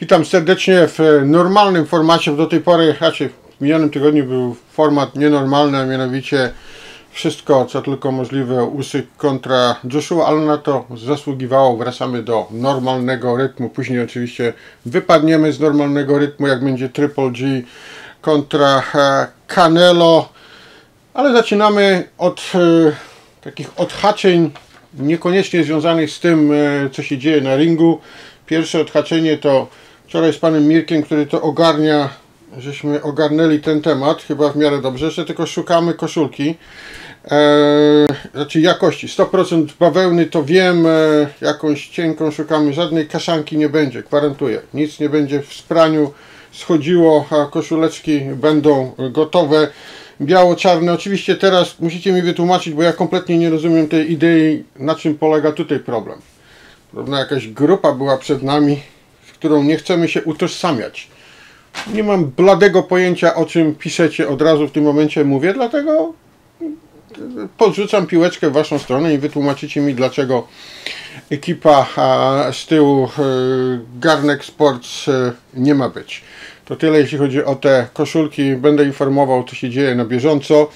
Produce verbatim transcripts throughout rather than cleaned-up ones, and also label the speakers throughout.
Speaker 1: Witam serdecznie w normalnym formacie. Do tej pory, raczej w minionym tygodniu był format nienormalny, a mianowicie wszystko co tylko możliwe Usyk kontra Joshua, ale na to zasługiwało. Wracamy do normalnego rytmu. Później oczywiście wypadniemy z normalnego rytmu, jak będzie Triple G kontra Canelo. Ale zaczynamy od e, takich odhaczeń niekoniecznie związanych z tym, e, co się dzieje na ringu. Pierwsze odhaczenie to wczoraj z panem Mirkiem, który to ogarnia, żeśmy ogarnęli ten temat, chyba w miarę dobrze, że tylko szukamy koszulki, e, znaczy jakości, sto procent bawełny to wiem, e, jakąś cienką szukamy, żadnej kaszanki nie będzie, gwarantuję, nic nie będzie w spraniu schodziło, a koszuleczki będą gotowe, biało-czarne. Oczywiście teraz musicie mi wytłumaczyć, bo ja kompletnie nie rozumiem tej idei, na czym polega tutaj problem. Podobno jakaś grupa była przed nami, z którą nie chcemy się utożsamiać. Nie mam bladego pojęcia, o czym piszecie, od razu w tym momencie mówię, dlatego podrzucam piłeczkę w waszą stronę i wytłumaczycie mi, dlaczego ekipa z tyłu Garnek Sports nie ma być. To tyle, jeśli chodzi o te koszulki. Będę informował, co się dzieje na bieżąco.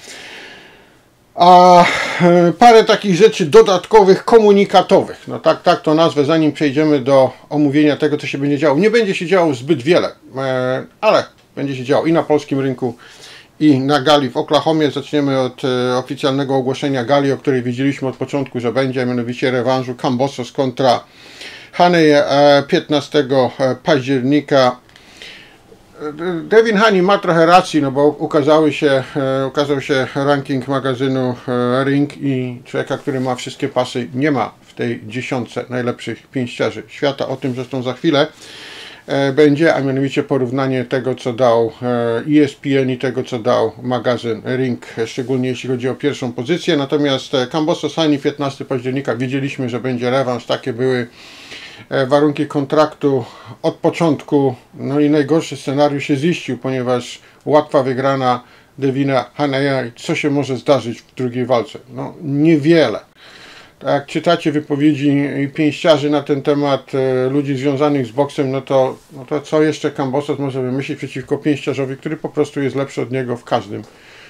Speaker 1: A parę takich rzeczy dodatkowych, komunikatowych, no tak, tak to nazwę, zanim przejdziemy do omówienia tego, co się będzie działo. Nie będzie się działo zbyt wiele, ale będzie się działo i na polskim rynku, i na gali w Oklahomie. Zaczniemy od oficjalnego ogłoszenia gali, o której wiedzieliśmy od początku, że będzie, mianowicie rewanżu Kambosos kontra Haney piętnastego października. Devin Haney ma trochę racji, no bo ukazały się, ukazał się ranking magazynu Ring i człowieka, który ma wszystkie pasy, nie ma w tej dziesiątce najlepszych pięściarzy świata. O tym zresztą za chwilę będzie, a mianowicie porównanie tego, co dał E S P N i tego, co dał magazyn Ring, szczególnie jeśli chodzi o pierwszą pozycję. Natomiast Kambosos Haney piętnastego października, wiedzieliśmy, że będzie rewanż, takie były warunki kontraktu od początku, no i najgorszy scenariusz się ziścił, ponieważ łatwa wygrana Devina Haneya. Co się może zdarzyć w drugiej walce? No niewiele. Tak jak czytacie wypowiedzi pięściarzy na ten temat, ludzi związanych z boksem, no to, no to co jeszcze Kambosos może wymyślić przeciwko pięściarzowi, który po prostu jest lepszy od niego w każdym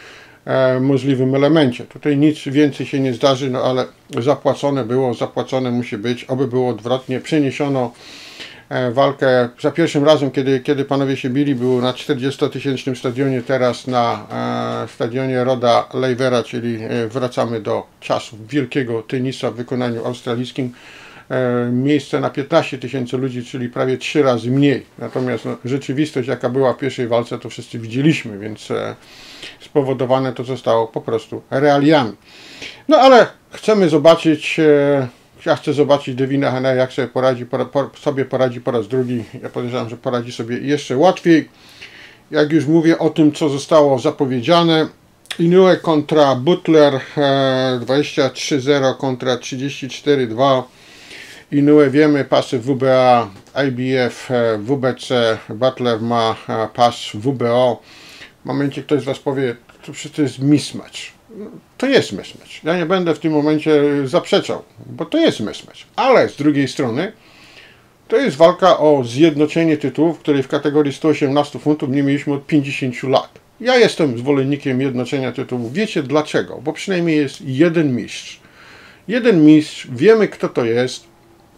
Speaker 1: e, możliwym elemencie. Tutaj nic więcej się nie zdarzy, no ale zapłacone było, zapłacone musi być, oby było odwrotnie. Przeniesiono e, walkę za pierwszym razem, kiedy, kiedy panowie się bili, było na czterdziestotysięcznym stadionie, teraz na e, stadionie Roda Leivera, czyli e, wracamy do czasów wielkiego tenisa w wykonaniu australijskim. E, miejsce na piętnaście tysięcy ludzi, czyli prawie trzy razy mniej. Natomiast no, rzeczywistość, jaka była w pierwszej walce, to wszyscy widzieliśmy, więc e, spowodowane to zostało po prostu realiami. No ale chcemy zobaczyć, e, ja chcę zobaczyć Devina Haneya, jak sobie poradzi, po, po, sobie poradzi po raz drugi. Ja podejrzewam, że poradzi sobie jeszcze łatwiej. Jak już mówię o tym, co zostało zapowiedziane, Inoue kontra Butler, e, dwadzieścia trzy zero kontra trzydzieści cztery dwa. Inoue wiemy, pasy W B A, I B F, W B C, Butler ma pas W B O. W momencie ktoś z was powie, to przecież to jest mismatch. To jest mismatch. Ja nie będę w tym momencie zaprzeczał, bo to jest mismatch. Ale z drugiej strony to jest walka o zjednoczenie tytułów, której w kategorii sto osiemnaście funtów nie mieliśmy od pięćdziesięciu lat. Ja jestem zwolennikiem jednoczenia tytułów. Wiecie dlaczego? Bo przynajmniej jest jeden mistrz. Jeden mistrz, wiemy kto to jest.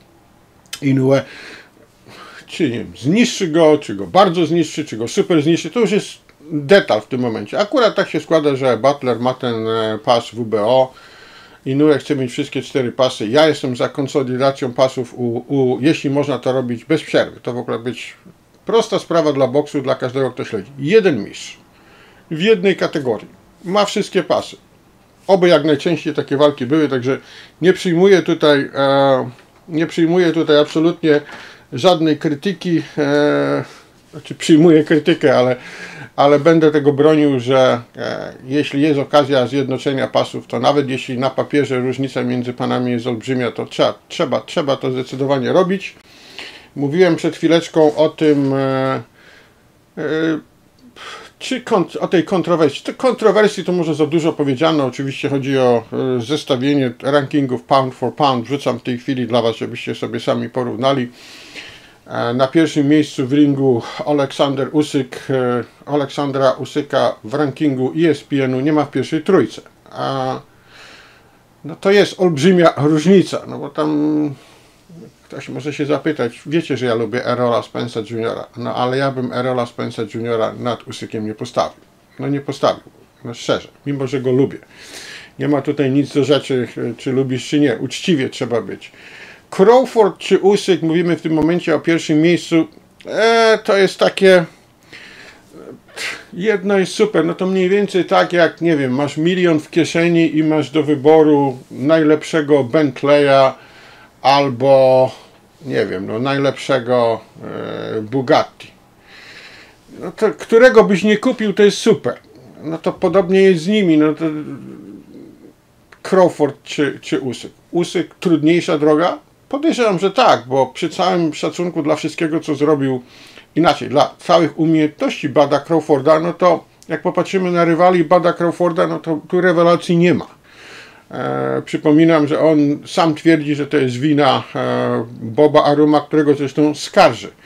Speaker 1: Inoue, czy nie wiem, zniszczy go, czy go bardzo zniszczy, czy go super zniszczy, to już jest detal w tym momencie. Akurat tak się składa, że Butler ma ten pas W B O, Inoue chce mieć wszystkie cztery pasy. Ja jestem za konsolidacją pasów, u, u, jeśli można to robić bez przerwy. To w ogóle być prosta sprawa dla boksu, dla każdego, kto śledzi. Jeden mistrz w jednej kategorii ma wszystkie pasy. Oby jak najczęściej takie walki były, także nie przyjmuję tutaj e, nie przyjmuję tutaj absolutnie żadnej krytyki, e, znaczy przyjmuję krytykę, ale, ale będę tego bronił, że e, jeśli jest okazja zjednoczenia pasów, to nawet jeśli na papierze różnica między panami jest olbrzymia, to trzeba, trzeba, trzeba to zdecydowanie robić. Mówiłem przed chwileczką o tym, e, e, czy o tej kontrowersji. Te kontrowersji to może za dużo powiedziano. Oczywiście chodzi o zestawienie rankingów pound for pound. Wrzucam w tej chwili dla was, żebyście sobie sami porównali. Na pierwszym miejscu w ringu Aleksander Usyk. Aleksandra Usyka w rankingu E S P N u nie ma w pierwszej trójce. A no to jest olbrzymia różnica, no bo tam ktoś może się zapytać, wiecie, że ja lubię Errola Spence'a juniora, no ale ja bym Errola Spence'a juniora nad Usykiem nie postawił. No nie postawił, no szczerze, mimo że go lubię. Nie ma tutaj nic do rzeczy, czy lubisz, czy nie. Uczciwie trzeba być. Crawford czy Usyk, mówimy w tym momencie o pierwszym miejscu, e, to jest takie, jedno jest super, no to mniej więcej tak jak, nie wiem, masz milion w kieszeni i masz do wyboru najlepszego Bentleya albo, nie wiem, no najlepszego e, Bugatti. No to którego byś nie kupił, to jest super. No to podobnie jest z nimi, no to Crawford czy, czy Usyk. Usyk trudniejsza droga? Podejrzewam, że tak, bo przy całym szacunku dla wszystkiego, co zrobił, inaczej, dla całych umiejętności Budda Crawforda, no to jak popatrzymy na rywali Budda Crawforda, no to tu rewelacji nie ma. E, przypominam, że on sam twierdzi, że to jest wina e, Boba Aruma, którego zresztą skarży. E,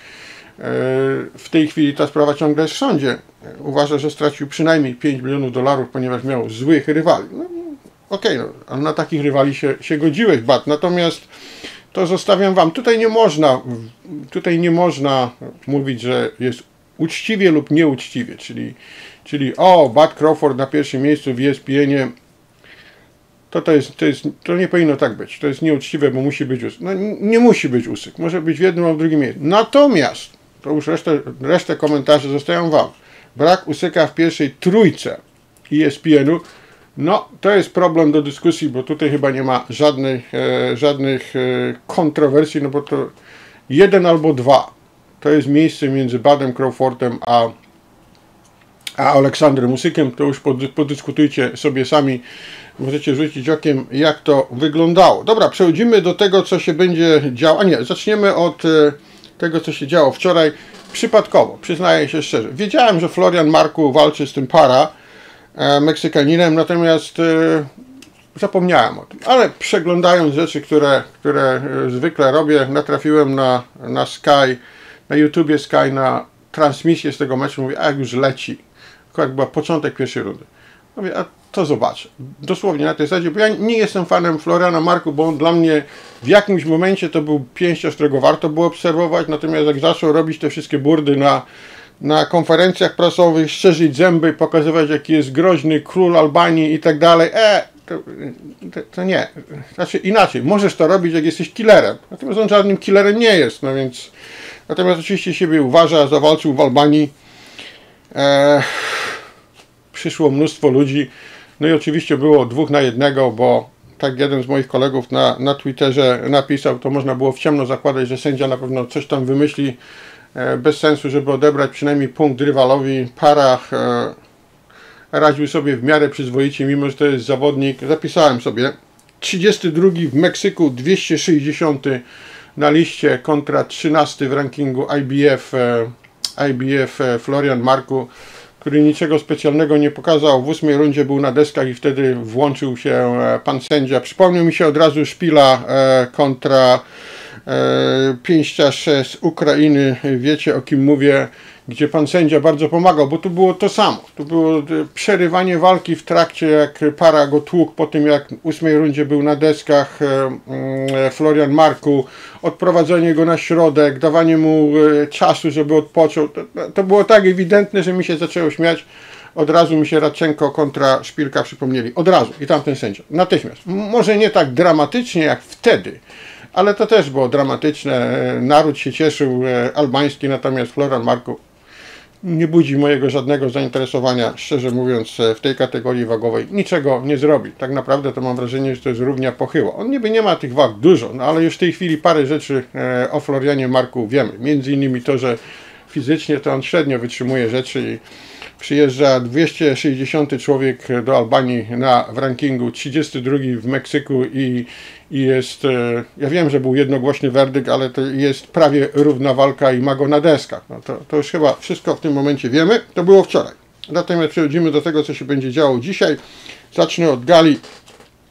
Speaker 1: w tej chwili ta sprawa ciągle jest w sądzie. Uważa, że stracił przynajmniej pięć milionów dolarów, ponieważ miał złych rywali. No, okej, okay, no, ale na takich rywali się, się godziłeś, Bud. Natomiast to zostawiam wam. Tutaj nie można, tutaj nie można mówić, że jest uczciwie lub nieuczciwie, czyli, czyli o, Bud Crawford na pierwszym miejscu w E S P N ie, to, to, jest, to, jest, to nie powinno tak być. To jest nieuczciwe, bo musi być Usyk. No nie musi być Usyk. Może być w jednym albo w drugim miejscu. Natomiast, to już resztę, resztę komentarzy zostawiam wam. Brak Usyka w pierwszej trójce E S P N u, no to jest problem do dyskusji, bo tutaj chyba nie ma żadnych, e, żadnych e, kontrowersji, no bo to jeden albo dwa. To jest miejsce między Budem Crawfordem a, a Aleksandrem Usykiem. To już pod, podyskutujcie sobie sami. Możecie rzucić okiem, jak to wyglądało. Dobra, przechodzimy do tego, co się będzie działo. A nie, zaczniemy od e, tego, co się działo wczoraj. Przypadkowo, przyznaję się szczerze. Wiedziałem, że Florian Marku walczy z tym Para, e, Meksykaninem, natomiast e, zapomniałem o tym. Ale przeglądając rzeczy, które, które e, zwykle robię, natrafiłem na, na Sky, na YouTubie Sky, na transmisję z tego meczu. Mówię, a jak już leci. Jak była początek pierwszej rundy. Mówię, a to zobaczę. Dosłownie na tej zasadzie, bo ja nie jestem fanem Floriana Marku, bo on dla mnie w jakimś momencie to był pięściarz, którego warto było obserwować, natomiast jak zaczął robić te wszystkie burdy na, na konferencjach prasowych, szczerzyć zęby, pokazywać, jaki jest groźny król Albanii i tak dalej, e, to, to, to nie. Znaczy inaczej, możesz to robić, jak jesteś killerem, natomiast on żadnym killerem nie jest, no więc, natomiast oczywiście siebie uważa, zawalczył w Albanii, e, przyszło mnóstwo ludzi. No i oczywiście było dwóch na jednego, bo tak jeden z moich kolegów na, na Twitterze napisał, to można było w ciemno zakładać, że sędzia na pewno coś tam wymyśli e, bez sensu, żeby odebrać przynajmniej punkt rywalowi. Para e, radził sobie w miarę przyzwoicie, mimo że to jest zawodnik. Zapisałem sobie trzydziesty drugi w Meksyku, dwieście sześćdziesiąty na liście kontra trzynasty w rankingu I B F, e, I B F e, Florian Marku, który niczego specjalnego nie pokazał. W ósmej rundzie był na deskach i wtedy włączył się pan sędzia. Przypomniał mi się od razu szpila e, kontra e, pięściarz z Ukrainy. Wiecie, o kim mówię, gdzie pan sędzia bardzo pomagał, bo tu było to samo. Tu było przerywanie walki w trakcie, jak Para go tłukł po tym, jak w ósmej rundzie był na deskach e, Florian Marku, odprowadzenie go na środek, dawanie mu e, czasu, żeby odpoczął. To, to było tak ewidentne, że mi się zaczęło śmiać. Od razu mi się Radczenko kontra Szpilka przypomnieli. Od razu. I tamten sędzia. Natychmiast. Może nie tak dramatycznie jak wtedy, ale to też było dramatyczne. Naród się cieszył albański, natomiast Florian Marku nie budzi mojego żadnego zainteresowania, szczerze mówiąc, w tej kategorii wagowej. Niczego nie zrobi. Tak naprawdę to mam wrażenie, że to jest równia pochyła. On niby nie ma tych wag dużo, no ale już w tej chwili parę rzeczy o Florianie Marku wiemy. Między innymi to, że fizycznie to on średnio wytrzymuje rzeczy i przyjeżdża dwieście sześćdziesiąty człowiek do Albanii na, w rankingu, trzydziesty drugi w Meksyku i, i jest, ja wiem, że był jednogłośny werdykt, ale to jest prawie równa walka i ma go na deskach. No to, to już chyba wszystko w tym momencie wiemy. To było wczoraj. Natomiast przechodzimy do tego, co się będzie działo dzisiaj. Zacznę od gali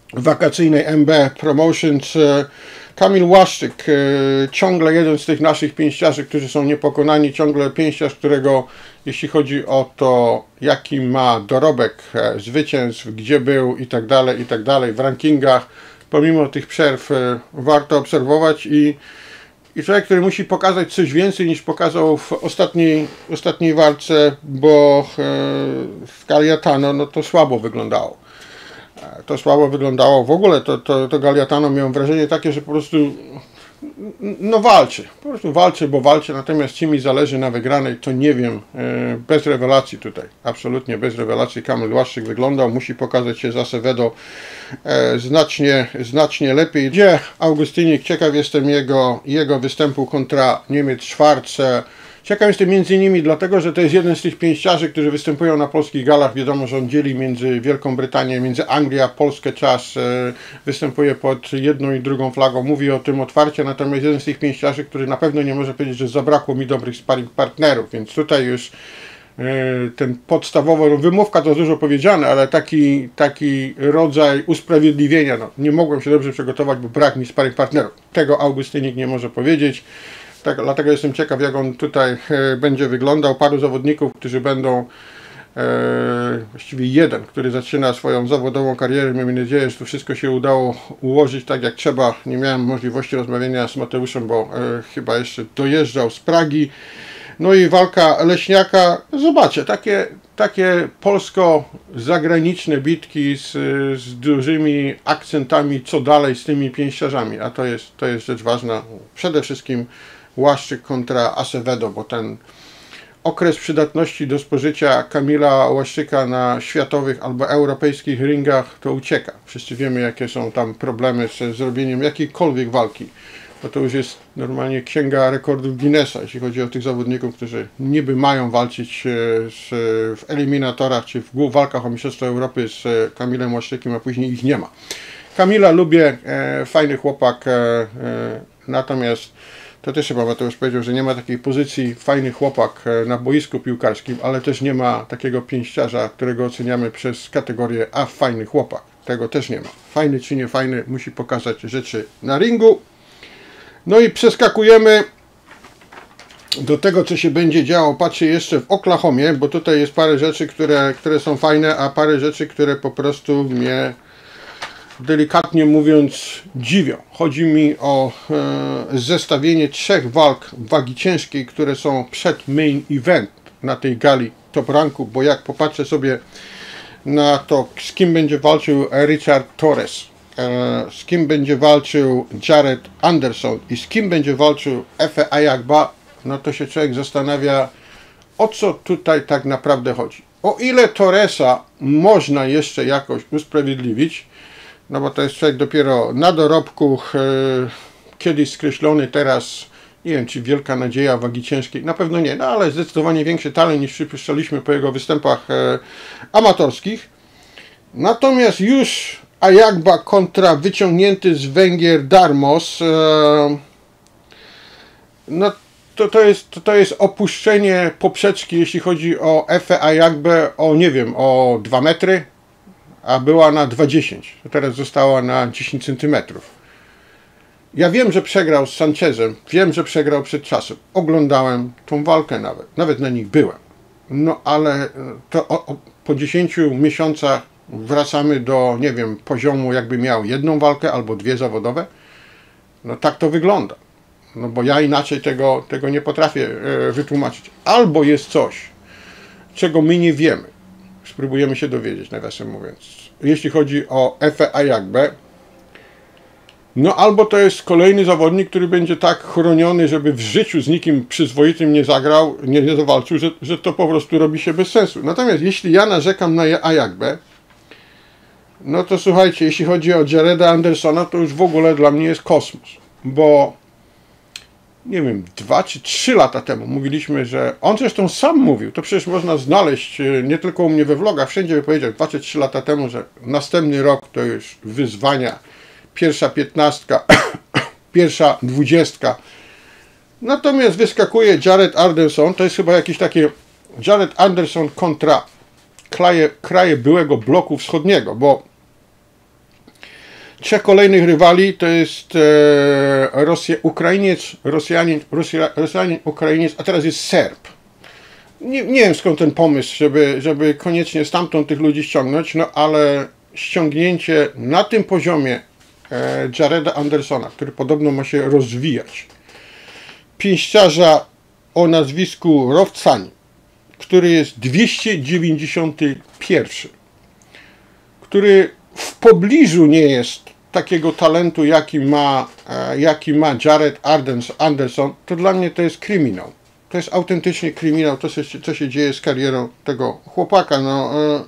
Speaker 1: wakacyjnej M B Promotions. Kamil Łaszczyk, ciągle jeden z tych naszych pięściarzy, którzy są niepokonani, ciągle pięściarz, którego jeśli chodzi o to, jaki ma dorobek zwycięstw, gdzie był i tak dalej, i tak dalej, w rankingach, pomimo tych przerw warto obserwować i, i człowiek, który musi pokazać coś więcej niż pokazał w ostatniej, ostatniej walce, bo w Galliatano no to słabo wyglądało. To słabo wyglądało. W ogóle to, to, to Galliatano miałem wrażenie takie, że po prostu no walczy. Po prostu walczy, bo walczy, natomiast ci mi zależy na wygranej, to nie wiem. Bez rewelacji tutaj. Absolutnie bez rewelacji. Kamil Łaszczyk wyglądał. Musi pokazać się za Acevedo znacznie, znacznie lepiej. Gdzie Augustynik? Ciekaw jestem jego, jego występu kontra Niemiec Schwarz. Ciekaw jestem między innymi dlatego, że to jest jeden z tych pięściarzy, którzy występują na polskich galach. Wiadomo, że on dzieli między Wielką Brytanię, między Anglią a Polskę czas. Występuje pod jedną i drugą flagą. Mówi o tym otwarcie, natomiast jeden z tych pięściarzy, który na pewno nie może powiedzieć, że zabrakło mi dobrych sparring partnerów. Więc tutaj już ten podstawowy, no wymówka to dużo powiedziane, ale taki, taki rodzaj usprawiedliwienia. No, nie mogłem się dobrze przygotować, bo brak mi sparring partnerów. Tego Augustynik nie może powiedzieć. Tak, dlatego jestem ciekaw, jak on tutaj e, będzie wyglądał. Paru zawodników, którzy będą, e, właściwie jeden, który zaczyna swoją zawodową karierę. Miejmy nadzieję, że to wszystko się udało ułożyć tak jak trzeba. Nie miałem możliwości rozmawiania z Mateuszem, bo e, chyba jeszcze dojeżdżał z Pragi. No i walka Leśniaka. Zobaczcie, takie, takie polsko-zagraniczne bitki z, z dużymi akcentami, co dalej z tymi pięściarzami. A to jest, to jest rzecz ważna. Przede wszystkim Łaszczyk kontra Acevedo, bo ten okres przydatności do spożycia Kamila Łaszczyka na światowych albo europejskich ringach to ucieka. Wszyscy wiemy, jakie są tam problemy z zrobieniem jakiejkolwiek walki. Bo to już jest normalnie księga rekordów Guinnessa, jeśli chodzi o tych zawodników, którzy niby mają walczyć z, w eliminatorach czy w walkach o Mistrzostwo Europy z Kamilem Łaszczykiem, a później ich nie ma. Kamila lubię, e, fajny chłopak, e, e, natomiast to też chyba Mateusz powiedział, że nie ma takiej pozycji fajny chłopak na boisku piłkarskim, ale też nie ma takiego pięściarza, którego oceniamy przez kategorię a fajny chłopak. Tego też nie ma. Fajny czy nie fajny, musi pokazać rzeczy na ringu. No i przeskakujemy do tego, co się będzie działo. Patrzę jeszcze w Oklahomie, bo tutaj jest parę rzeczy, które, które są fajne, a parę rzeczy, które po prostu mnie, delikatnie mówiąc, dziwią. Chodzi mi o e, zestawienie trzech walk wagi ciężkiej, które są przed main event na tej gali top ranku, bo jak popatrzę sobie na to, z kim będzie walczył Richard Torres, e, z kim będzie walczył Jared Anderson i z kim będzie walczył Efe Ayagba, no to się człowiek zastanawia, o co tutaj tak naprawdę chodzi. O ile Torresa można jeszcze jakoś usprawiedliwić, no bo to jest człowiek dopiero na dorobku, e, kiedyś skreślony, teraz nie wiem, czy wielka nadzieja wagi ciężkiej, na pewno nie, no ale zdecydowanie większy talent niż przypuszczaliśmy po jego występach e, amatorskich. Natomiast już Ayagba kontra wyciągnięty z Węgier Darmos, e, no to, to, jest, to, to jest opuszczenie poprzeczki, jeśli chodzi o Efe Ayagbę, o nie wiem, o dwa metry, a była na dwa dziesięć, teraz została na dziesięć centymetrów. Ja wiem, że przegrał z Sanchezem, wiem, że przegrał przed czasem. Oglądałem tą walkę nawet, nawet na nich byłem. No ale to o, o, po dziesięciu miesiącach wracamy do, nie wiem, poziomu, jakby miał jedną walkę albo dwie zawodowe. No tak to wygląda. No bo ja inaczej tego, tego nie potrafię e, wytłumaczyć. Albo jest coś, czego my nie wiemy. Spróbujemy się dowiedzieć, nawiasem mówiąc. Jeśli chodzi o Efe Ayagbę, no albo to jest kolejny zawodnik, który będzie tak chroniony, żeby w życiu z nikim przyzwoitym nie zagrał, nie, nie zawalczył, że, że to po prostu robi się bez sensu. Natomiast jeśli ja narzekam na Ayagbę, no to słuchajcie, jeśli chodzi o Jareda Andersona, to już w ogóle dla mnie jest kosmos. Bo nie wiem, dwa czy trzy lata temu mówiliśmy, że on zresztą sam mówił, to przecież można znaleźć nie tylko u mnie we vlogach, wszędzie wypowiedział dwa czy trzy lata temu, że następny rok to już wyzwania, pierwsza piętnastka, pierwsza dwudziestka. Natomiast wyskakuje Jared Anderson, to jest chyba jakiś taki Jared Anderson kontra kraje, kraje byłego bloku wschodniego, bo trzech kolejnych rywali to jest e, Rosja, Ukrainiec, Rosjanin, Rosja, Rosjanin, Ukrainiec, a teraz jest Serb. Nie, nie wiem skąd ten pomysł, żeby, żeby koniecznie stamtąd tych ludzi ściągnąć, no ale ściągnięcie na tym poziomie e, Jareda Andersona, który podobno ma się rozwijać, pięściarza o nazwisku Rovcani, który jest dwieście dziewięćdziesiąty pierwszy, który w pobliżu nie jest takiego talentu, jaki ma, e, jaki ma Jared Anderson, to dla mnie to jest kryminał. To jest autentycznie kryminał, to co się, co się dzieje z karierą tego chłopaka. No, e,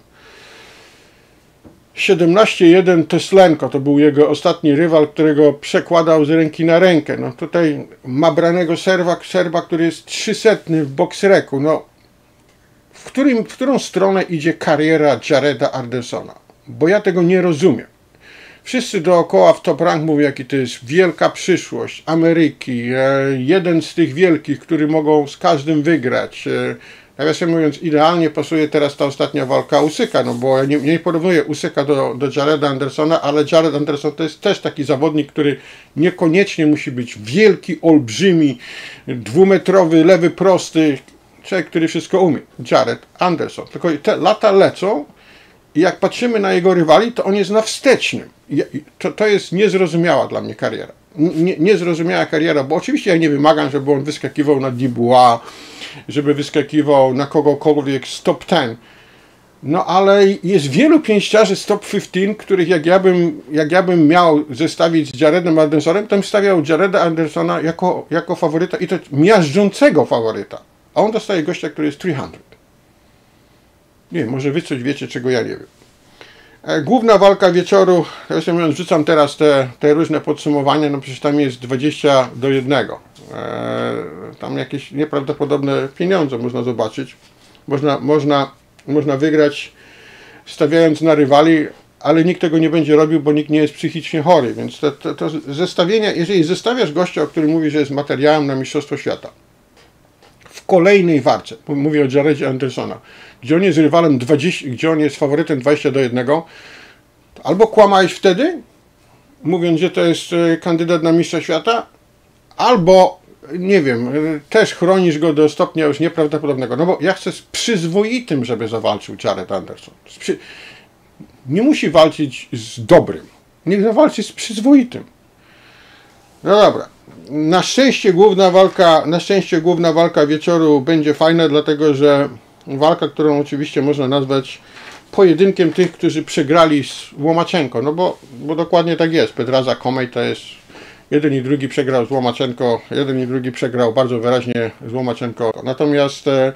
Speaker 1: siedemnaście jeden Teslenko to był jego ostatni rywal, którego przekładał z ręki na rękę. No, tutaj ma branego Serba, Serba, który jest trzysetny w boxreku. No, w, którym, w którą stronę idzie kariera Jareda Andersona? Bo ja tego nie rozumiem. Wszyscy dookoła w Top Rank mówią, jaki to jest wielka przyszłość Ameryki. Jeden z tych wielkich, który mogą z każdym wygrać. Nawiasem mówiąc, idealnie pasuje teraz ta ostatnia walka Usyka, no bo ja nie, nie porównuję Usyka do, do Jareda Andersona, ale Jared Anderson to jest też taki zawodnik, który niekoniecznie musi być wielki, olbrzymi, dwumetrowy, lewy, prosty, człowiek, który wszystko umie. Jared Anderson. Tylko te lata lecą i jak patrzymy na jego rywali, to on jest na wstecznym. To, to jest niezrozumiała dla mnie kariera. Nie, niezrozumiała kariera, bo oczywiście ja nie wymagam, żeby on wyskakiwał na Dubois, żeby wyskakiwał na kogokolwiek z top dziesięć. No ale jest wielu pięściarzy z top piętnaście, których jak ja bym, jak ja bym miał zestawić z Jaredem Andersonem, to bym stawiał Jareda Andersona jako, jako faworyta i to miażdżącego faworyta. A on dostaje gościa, który jest trzysta. Nie, może wy coś wiecie, czego ja nie wiem. Główna walka wieczoru, ja sobie mówiąc, rzucam teraz te, te różne podsumowania, no przecież tam jest dwadzieścia do jednego. E, tam jakieś nieprawdopodobne pieniądze można zobaczyć. Można, można, można wygrać stawiając na rywali, ale nikt tego nie będzie robił, bo nikt nie jest psychicznie chory. Więc to, to, to zestawienia, jeżeli zestawiasz gościa, o którym mówi, że jest materiałem na Mistrzostwo Świata, w kolejnej walce, mówię o Jaredzie Andersona, gdzie on jest rywalem dwadzieścia, gdzie on jest faworytem dwadzieścia do jednego, albo kłamałeś wtedy, mówiąc, że to jest kandydat na mistrza świata, albo, nie wiem, też chronisz go do stopnia już nieprawdopodobnego. No bo ja chcę z przyzwoitym, żeby zawalczył Jared Anderson. Przy... Nie musi walczyć z dobrym. Niech zawalczy z przyzwoitym. No dobra. Na szczęście główna walka, na szczęście główna walka wieczoru będzie fajna, dlatego że walka, którą oczywiście można nazwać pojedynkiem tych, którzy przegrali z Łomaczenko, no bo, bo dokładnie tak jest. Pedraza Comey to jest jeden i drugi przegrał z Łomaczenko, jeden i drugi przegrał bardzo wyraźnie z Łomaczenko. Natomiast e,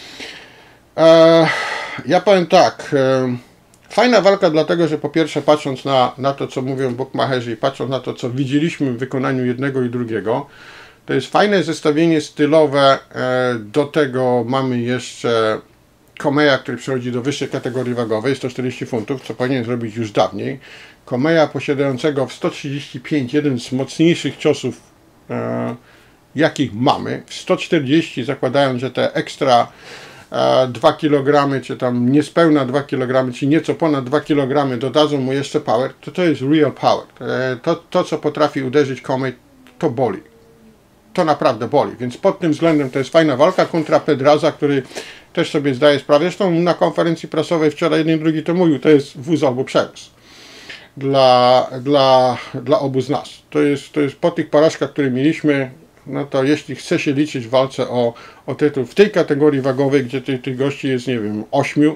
Speaker 1: e, ja powiem tak, e, fajna walka dlatego, że po pierwsze patrząc na, na to, co mówią bookmacherzy i patrząc na to, co widzieliśmy w wykonaniu jednego i drugiego, to jest fajne zestawienie stylowe, e, do tego mamy jeszcze Comeya, który przechodzi do wyższej kategorii wagowej, sto czterdzieści funtów, co powinien zrobić już dawniej. Comeya posiadającego w sto trzydzieści pięć jeden z mocniejszych ciosów, e, jakich mamy. W sto czterdzieści, zakładając, że te ekstra e, dwa kilogramy, czy tam niespełna dwa kilogramy, czy nieco ponad dwa kilogramy dodadzą mu jeszcze power, to to jest real power. E, to, to, co potrafi uderzyć Comey, to boli. To naprawdę boli, więc pod tym względem to jest fajna walka kontra Pedraza, który też sobie zdaje sprawę. Zresztą na konferencji prasowej wczoraj jeden i drugi to mówił, to jest wóz albo przewóz dla, dla, dla obu z nas. To jest, to jest po tych porażkach, które mieliśmy, no to jeśli chce się liczyć w walce o, o tytuł w tej kategorii wagowej, gdzie tych, tych gości jest, nie wiem, ośmiu,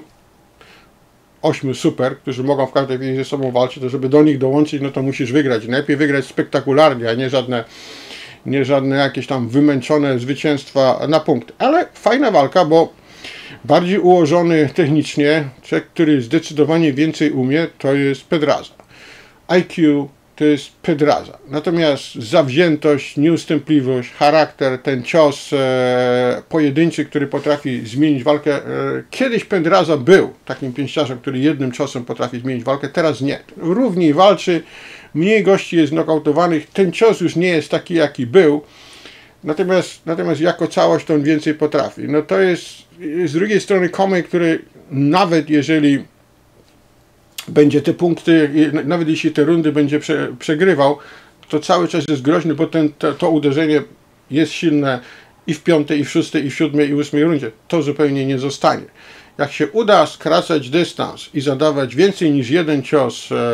Speaker 1: ośmiu super, którzy mogą w każdej chwili ze sobą walczyć, to żeby do nich dołączyć, no to musisz wygrać. Najlepiej wygrać spektakularnie, a nie żadne nie żadne jakieś tam wymęczone zwycięstwa na punkt. Ale fajna walka, bo bardziej ułożony technicznie, człowiek, który zdecydowanie więcej umie, to jest Pedraza. I Q to jest Pedraza. Natomiast zawziętość, nieustępliwość, charakter, ten cios e, pojedynczy, który potrafi zmienić walkę. E, kiedyś Pedraza był takim pięściarzem, który jednym ciosem potrafi zmienić walkę, teraz nie. Równiej walczy, mniej gości jest nokautowanych, ten cios już nie jest taki, jaki był, natomiast, natomiast jako całość to on więcej potrafi. No to jest z drugiej strony Comey, który nawet jeżeli będzie te punkty, nawet jeśli te rundy będzie prze, przegrywał, to cały czas jest groźny, bo ten, to, to uderzenie jest silne i w piątej, i w szóstej, i w siódmej, i w ósmej rundzie. To zupełnie nie zostanie. Jak się uda skracać dystans i zadawać więcej niż jeden cios e, e,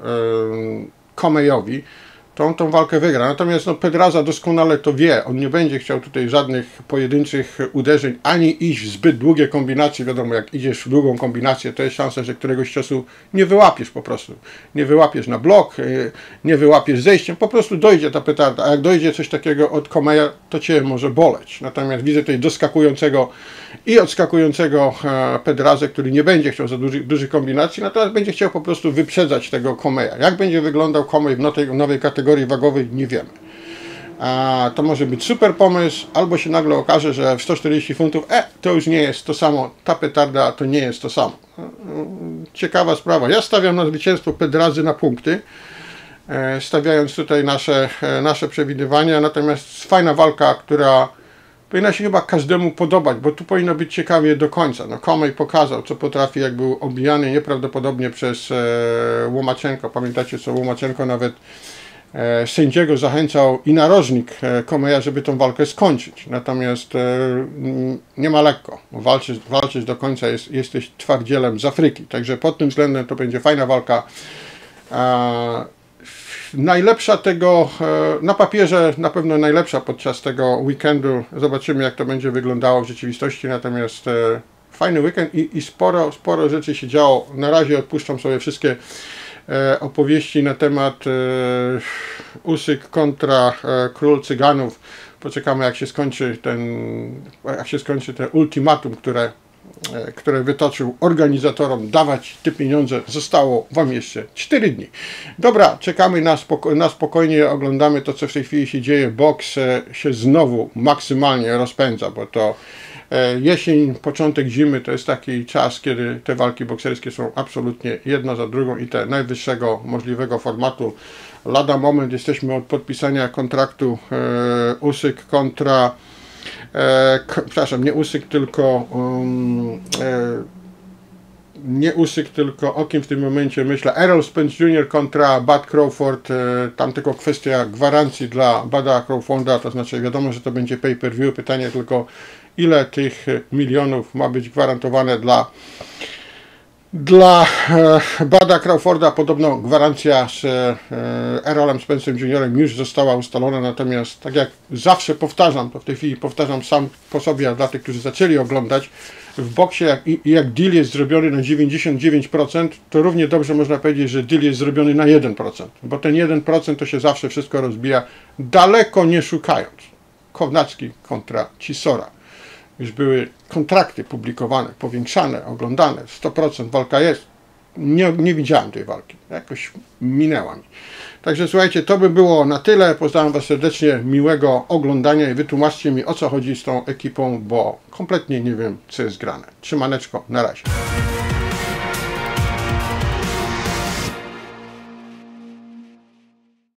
Speaker 1: Comeyowi, to on tą walkę wygra. Natomiast no, Pedraza doskonale to wie. On nie będzie chciał tutaj żadnych pojedynczych uderzeń, ani iść w zbyt długie kombinacje. Wiadomo, jak idziesz w długą kombinację, to jest szansa, że któregoś ciosu nie wyłapiesz po prostu. Nie wyłapiesz na blok, nie wyłapiesz zejściem, po prostu dojdzie ta petarda. A jak dojdzie coś takiego od Comeya, to cię może boleć. Natomiast widzę tutaj doskakującego i odskakującego Pedrazę, który nie będzie chciał za dużych, dużych kombinacji, natomiast będzie chciał po prostu wyprzedzać tego Comeya. Jak będzie wyglądał Comey w nowej, nowej kategorii wagowej, nie wiemy. A to może być super pomysł, albo się nagle okaże, że w sto czterdzieści funtów, e, to już nie jest to samo, ta petarda to nie jest to samo. Ciekawa sprawa. Ja stawiam na zwycięstwo Pedrazy na punkty, stawiając tutaj nasze, nasze przewidywania, natomiast fajna walka, która powinna się chyba każdemu podobać, bo tu powinno być ciekawie do końca. No, Comey pokazał, co potrafi, jak był obijany nieprawdopodobnie przez e, Łomaczenko. Pamiętacie, co Łomaczenko nawet e, sędziego zachęcał i narożnik e, Comeya, żeby tą walkę skończyć. Natomiast e, nie ma lekko. Walczyć, walczyć do końca, jest, jesteś twardzielem z Afryki. Także pod tym względem to będzie fajna walka. E, Najlepsza tego, na papierze na pewno najlepsza podczas tego weekendu. Zobaczymy, jak to będzie wyglądało w rzeczywistości, natomiast fajny weekend i, i sporo, sporo rzeczy się działo. Na razie odpuszczam sobie wszystkie opowieści na temat Usyk kontra Król Cyganów. Poczekamy, jak się skończy ten, jak się skończy ten ultimatum, które które wytoczył organizatorom dawać te pieniądze. Zostało wam jeszcze cztery dni. Dobra, czekamy na, spoko na spokojnie, oglądamy to, co w tej chwili się dzieje. Boks się znowu maksymalnie rozpędza, bo to jesień, początek zimy to jest taki czas, kiedy te walki bokserskie są absolutnie jedna za drugą i te najwyższego możliwego formatu. Lada moment jesteśmy od podpisania kontraktu e, Usyk kontra E, przepraszam, nie Usyk, tylko um, e, nie Usyk, tylko o kim w tym momencie myślę? Errol Spence junior kontra Bud Crawford. E, tam tylko kwestia gwarancji dla Buda Crawforda, to znaczy wiadomo, że to będzie pay-per-view. Pytanie tylko, ile tych milionów ma być gwarantowane dla Dla e, Buda Crawforda. Podobno gwarancja z e, Errolem Spence'em juniorem już została ustalona, natomiast tak jak zawsze powtarzam, to w tej chwili powtarzam sam po sobie, a dla tych, którzy zaczęli oglądać, w boksie jak, jak deal jest zrobiony na dziewięćdziesiąt dziewięć procent, to równie dobrze można powiedzieć, że deal jest zrobiony na jeden procent, bo ten jeden procent to się zawsze wszystko rozbija, daleko nie szukając. Kownacki kontra Chisora. Już były kontrakty publikowane, powiększane, oglądane, sto procent walka jest. Nie, nie widziałem tej walki, jakoś minęła mi. Także słuchajcie, to by było na tyle. Pozdrawiam was serdecznie, miłego oglądania i wytłumaczcie mi, o co chodzi z tą ekipą, bo kompletnie nie wiem, co jest grane. Trzymaneczko, na razie.